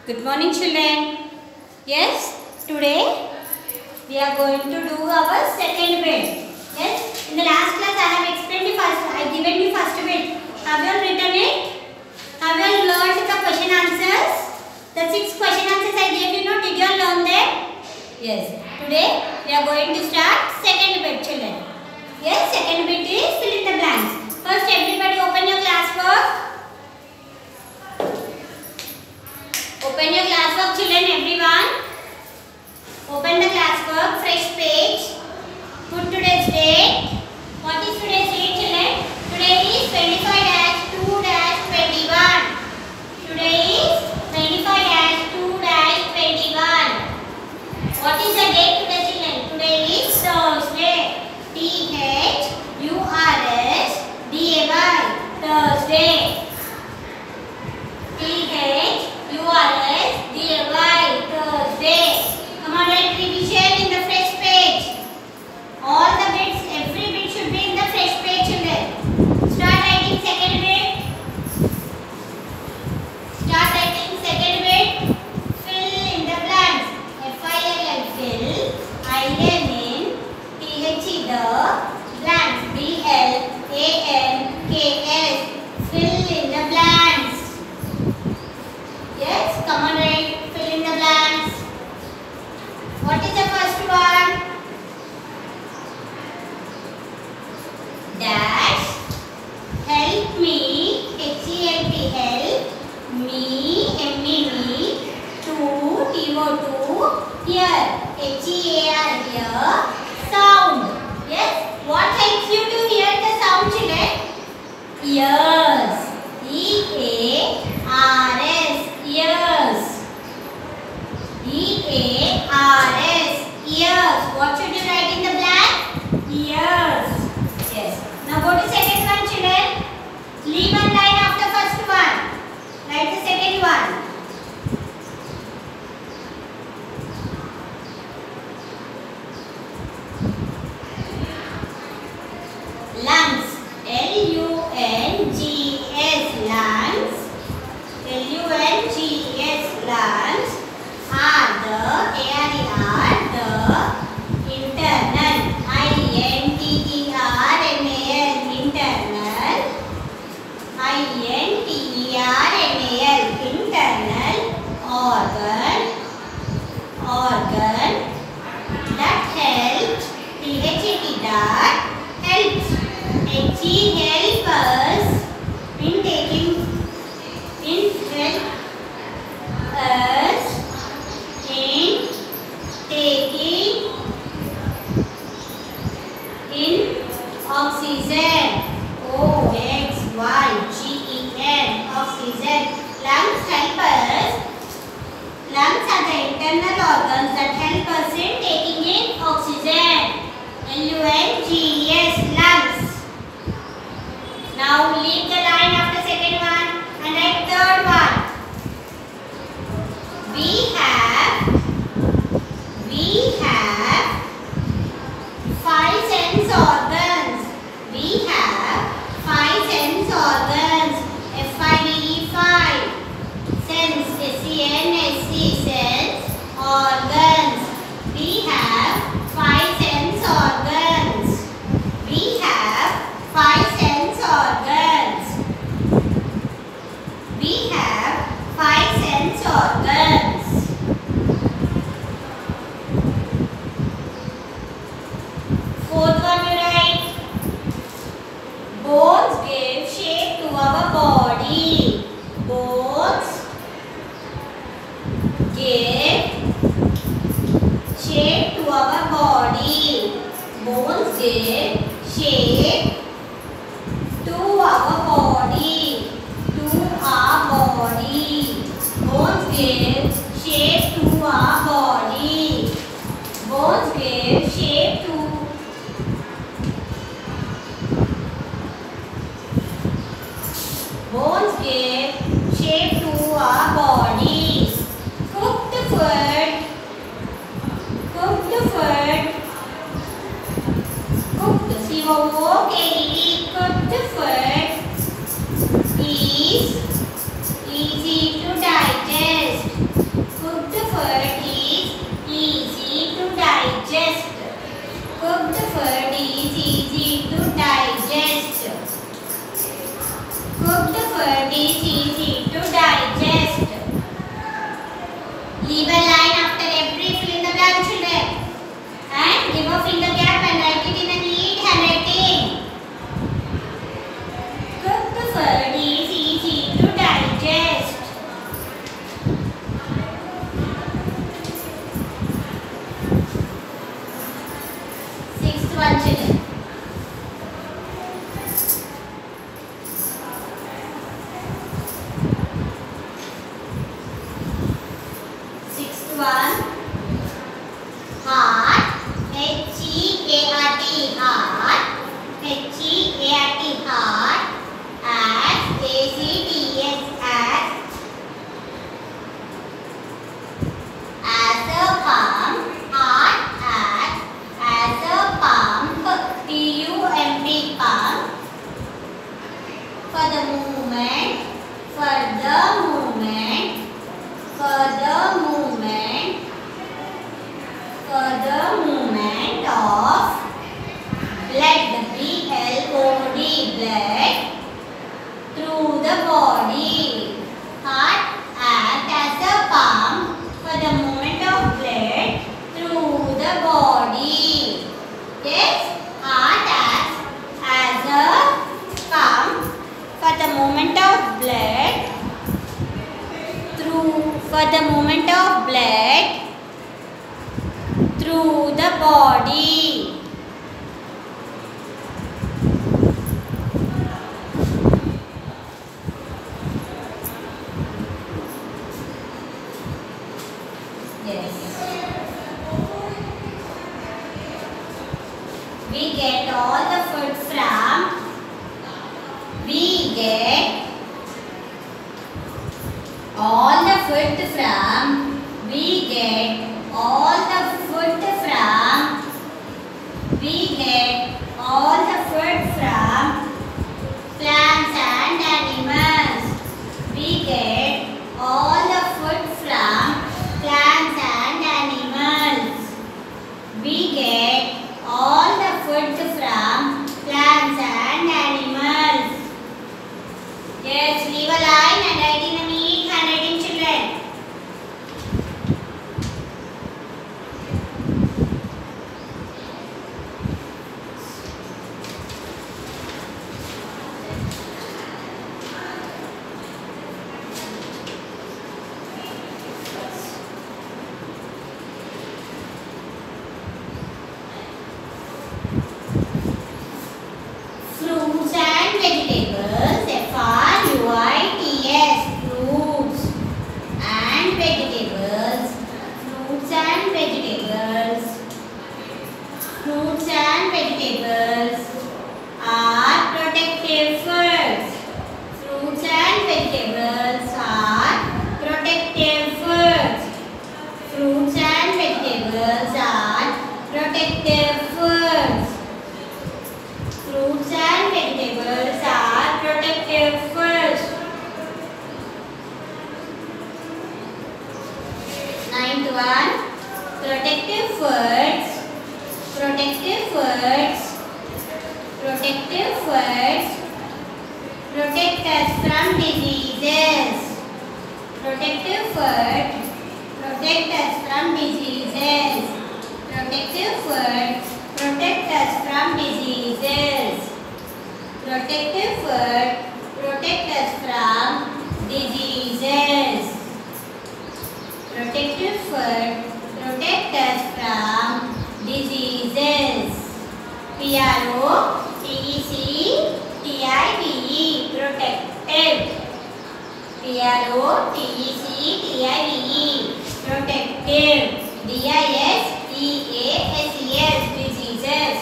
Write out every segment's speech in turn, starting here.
Good morning, children. Yes, today we are going to do our second bit. Yes, in the last class I have explained the first. I given you first bit. Have you all written it? Have you all learned the question answers? The 6 question answers I gave you. Did you all learn them? Yes. Today we are going to start second bit, children. Yes, second bit is fill in the blanks. First, everybody open your classwork. Open your classwork, children, everyone. Open the classwork, fresh page. Put today's date. What is today's date, children? Today is 25-2-21. Today is 25-2-21. What is the date today, children? Today is Thursday. Thursday. Thursday. Thursday. Come on, write revision in the fresh page. All the bits, every bit should be in the fresh page, children. Start writing second bit. Start writing second bit. Fill in the blanks. F-I-L-L, fill. I-N in. T-H-E, the blanks. B-L-A-N-K-S. Fill in the blanks. Yes, come on, write. Fill in the blanks. What is the first one? Dash. Help me. H-E-L-P. Help me. M-E-Me. To. T-O-2. Here. H-E-A-R. Here. Sound. Yes. What helps you to hear the sound, children? Ears. E-A-R-S. Ears. E-A-R-S. Ears. What should you write in the blank? Ears. Yes. Now go to second one, children. Leave one line after first one. Write the second one. Lungs. L-U-N-G-S. Lungs. L-U-N-G-S. Lungs are the internal. I-N-T-E-R-N-A-L. Internal. I-N-T-E-R-N-A-L. Internal organ that helps. T-H-E-T, that helps. H-E, help us in taking in oxygen. O-X-Y-G-E-N. Oxygen. Lungs help us. Lungs are the internal organs that help us in taking in oxygen. L-U-N-G-S. Lungs. Now leave the line after second one and write third one. We have 5 sense organs. We have 5 sense organs. F-I-V-E, 5. Sense, S-E-N-S-E, sense organs. We have 5 sense organs. We have 5 sense organs. We have 5 sense organs. Fourth one you write. Bones give shape to our body. Bones give shape to our body. Bones give shape to our body. To our body. Bones give shape to our body. Bones give shape to our bodies. Cooked food. Cooked. C-O-O-K-E-D. Leave a line after every fill in the blank, children. And give a finger gap and write it in a neat handwriting. Cooked food is easy to digest. Sixth one, children. Sixth one. Heart. H-E-A-R-T. Heart. H-E-A-R-T. Heart. As A-C-T-S. As a pump. Heart. As a pump. P-U-M-P. Pump. For the movement. For the movement. For the movement. For the movement of blood, B-L-O-D, blood, through the body. Heart acts as a pump for the movement of blood through the body. Yes, heart acts as a pump for the movement of blood through the body. Yes. We get all the food from. We get all the food from. We get all the food from. We get all the food from plants and animals. We get all the food from plants and animals. We get all the food from plants and animals. Yes, leave a line and write in a neat handwriting, children. Fruits and vegetables. F-R-U-I-T-S. Fruits and vegetables. Fruits and vegetables. Fruits and vegetables are protective foods. Fruits and vegetables are protective foods. Fruits and vegetables are protective foods. Fruits and vegetables are protective foods. Ninth one. Protective foods. Protective foods. Protective foods protect us from diseases. Protective foods protect us from diseases. Protective foods protect us from diseases. Protective food protect us from diseases. Protective food protect us from diseases. P-R-O-T-E-C-T-I-V-E. Protective. P-R-O-T-E-C-T-I-V-E. Protective. D-I-S-E-A-S-E-S. Diseases.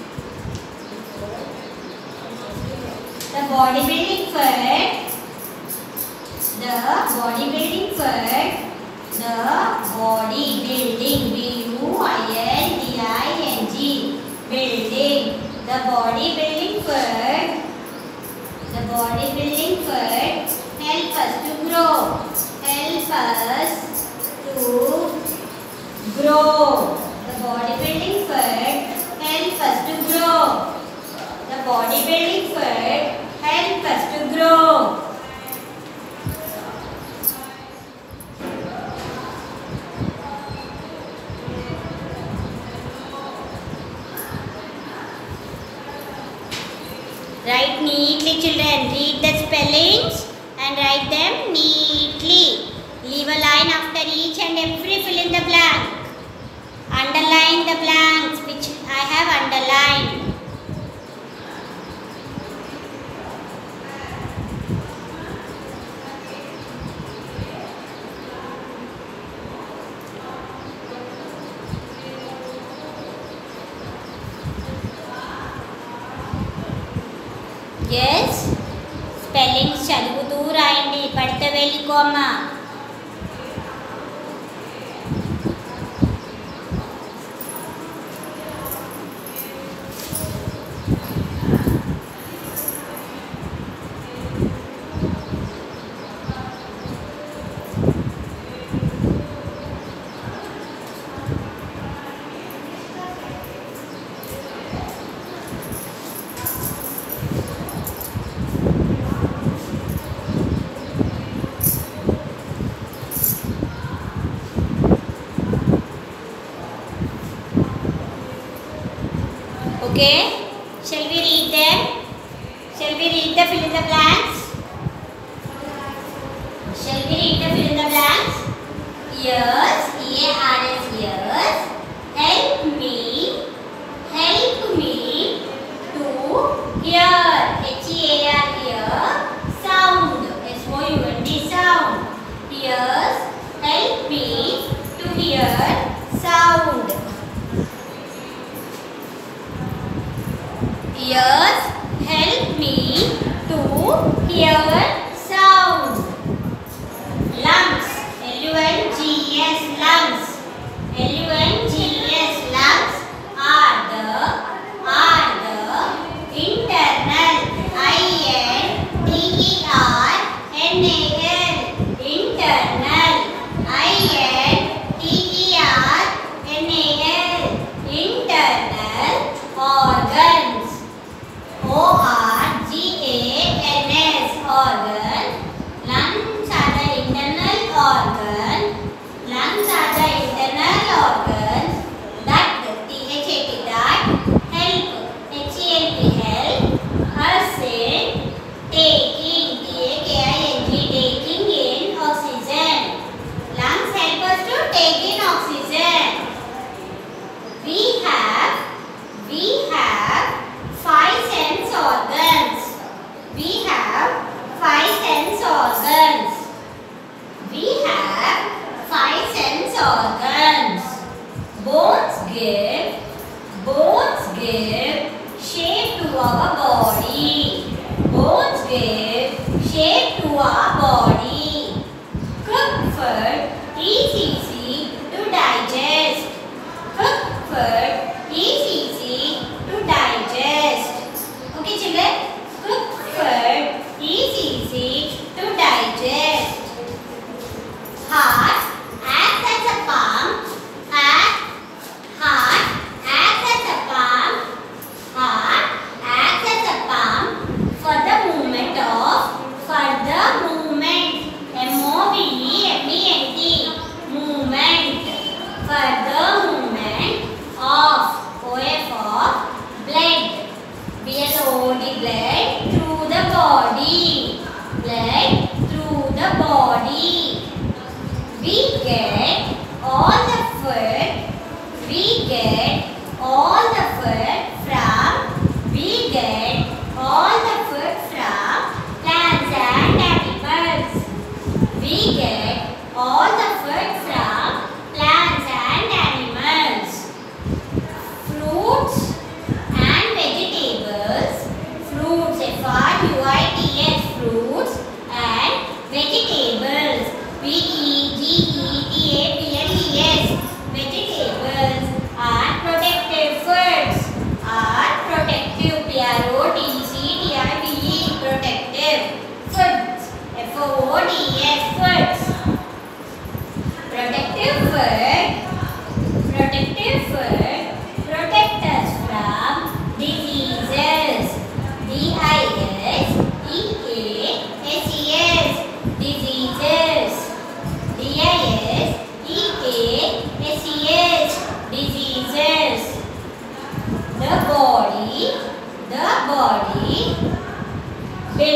The bodybuilding food. The bodybuilding food. The bodybuilding. B-U-I-L-D-I-N-G. Building. The bodybuilding food. The bodybuilding food help us to grow. Help us to grow. The bodybuilding food help us to grow. The bodybuilding food help us to grow. children, read the spellings and write them neatly. Leave a line after each and every fill in the blank. Underline the blanks which I have underlined. Yes, spellings చదువుతూ రాయండి, పడితే వెళ్ళికో అమ్మా. Okay, shall we read them? Shall we read the fill in the blanks? Shall we read the fill in the blanks? Ears, E-A-R-S, ears. Help me to hear, H-E-A-R, hear. Sound, S-O-U-N-D, sound. Ears, help me to hear sound. Ears help me to hear sound. Lungs, L-U-N-G-S, lungs. L-U-N-G-S, lungs are the internal, I-N-T-E-R-N-A-L, internal, I-N-T-E-R-N-A-L, internal organs. O-R-G-A-N-S, organ. Lungs are the internal organ. Lungs are the internal organs that, T-H-A-T, that help, H-E-L-P, help us in taking, T-A-K-I-N-G, taking in oxygen. Lungs help us to take in oxygen. We have 5 sense organs. We have 5 sense organs. We have 5 sense organs. Bones give shape to our body. Bones give shape to our body. Cooked food is easy to digest. Cooked food is easy to digest. Okay children, cooked food is easy to digest. Heart acts as a pump. Heart acts as a pump. Heart acts as a pump for the movement of M-O-V-E-M-E-N-T, movement, further movement of O-F of blood, B-L-O-D, blood through the body, blood through the body. We get all the food from plants and animals. We get all the food from plants and animals. Fruits and vegetables. Fruits, F-R-U-I-T-S, fruits and vegetables. V-E-G-E-T-A-B-L-E-S, vegetables are protective foods. Are protective, P-R-O-T-E-C-T-I-V-E, protective foods. F-O-O-D-S, foods. Protective food protect us from diseases. D-I-S-E-A-S-E-S, diseases. D-I-S-E-A-S-E-S, diseases. The body builds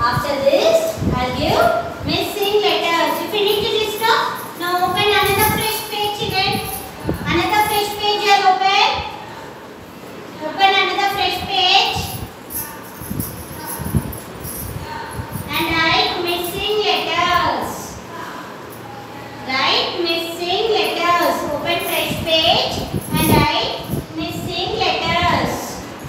After this, I'll give missing letters. You finished this stuff? Now open another fresh page children. Another fresh page I'll open. Open another fresh page. And write missing letters. Write missing letters. Open fresh page and write missing letters.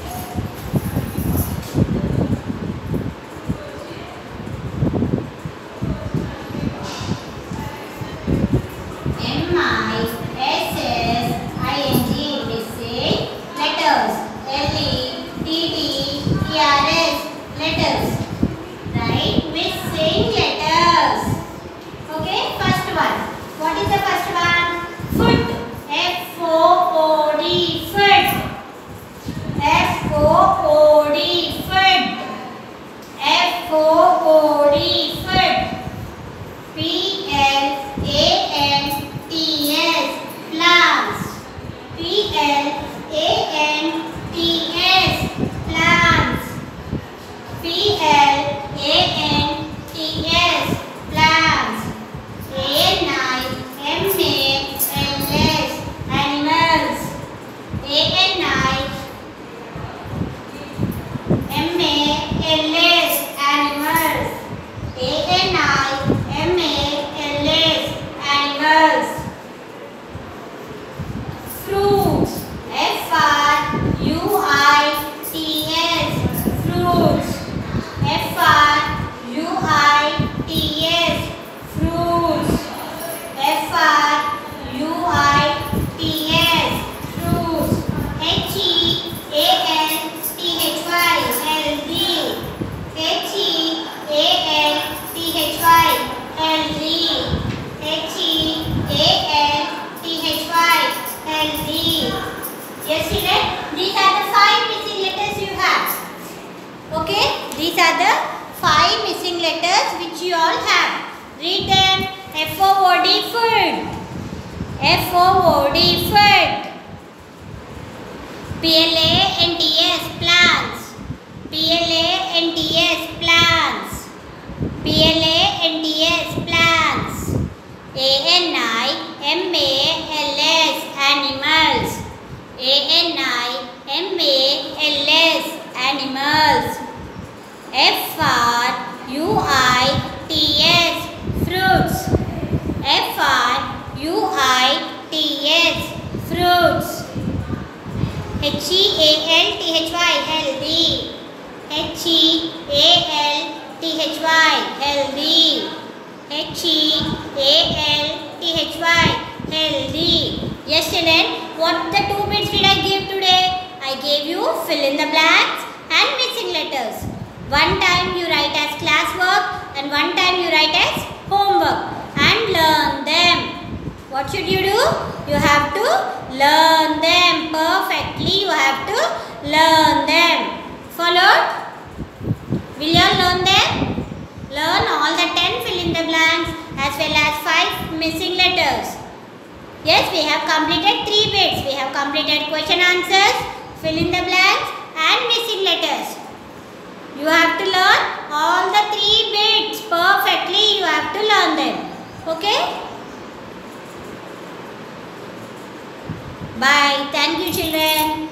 Yes, children, these are the 5 missing letters you have. Okay, these are the 5 missing letters which you all have. Read them. F-O-O-D, food. F-O-O-D, food. P-L-A-N-T-S, plants. P-L-A-N-T-S, plants. P-L-A-N-T-S, plants. A-N-I-M-A-L-S, animals. A-N-I-M-A-L-S, animals. F-R-U-I-T-S, fruits. F-R-U-I-T-S, fruits. H-E-A-L-T-H-Y, healthy. H-E-A-L-T-H-Y, healthy. H-E-A-L-T-H-Y, healthy. Yes, children, what the 2 bits did I give today? I gave you fill in the blanks and missing letters. One time you write as classwork and one time you write as homework and learn them. What should you do? You have to learn them perfectly. You have to learn them. Followed? Will you all learn them? Learn all the 10 fill in the blanks as well as 5 missing letters. Yes, we have completed 3 bits. We have completed question answers, fill in the blanks and missing letters. You have to learn all the 3 bits perfectly. You have to learn them. Okay? Bye. Thank you, children.